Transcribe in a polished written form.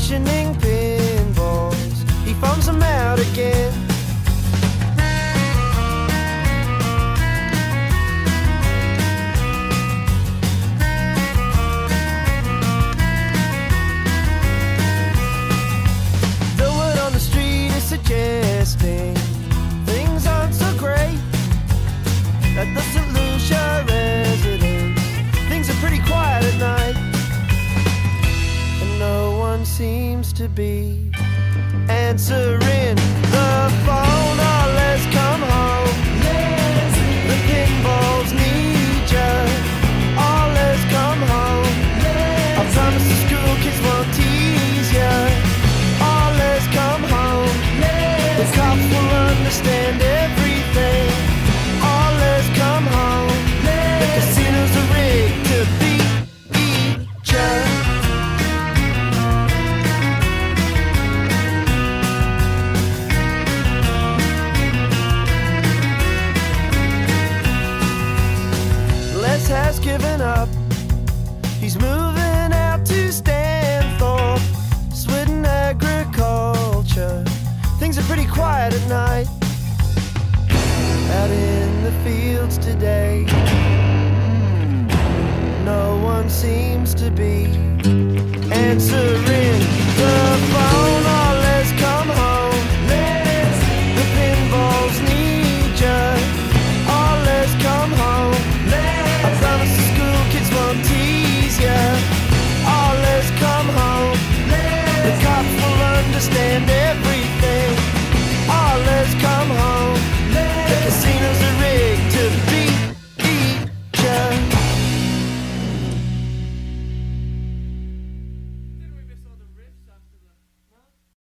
functioning pinballs. He farms them out again. The word on the street is suggesting things aren't so great. At the St. Lucia residence, things are pretty quiet at night, and no one seems to be answering the phone. Oh, let's come home. The pinballs need ya. Oh, let's come home. I promise the school kids won't tease ya. Oh, let's come home. The cops will understand everything. Oh, let's come home. The casinos are rigged to beat each other. Les has given up. He's moving out to Stanthorpe, Swidden agriculture. Things are pretty quiet at night out in the fields today. No one seems to be answering